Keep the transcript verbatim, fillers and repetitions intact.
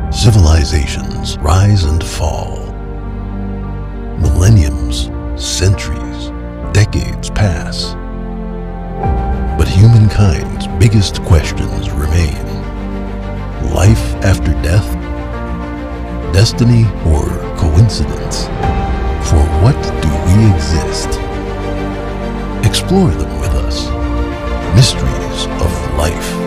Civilizations rise and fall. Millenniums, centuries, decades pass. But humankind's biggest questions remain. Life after death? Destiny or coincidence? For what do we exist? Explore them with us. Mysteries of life.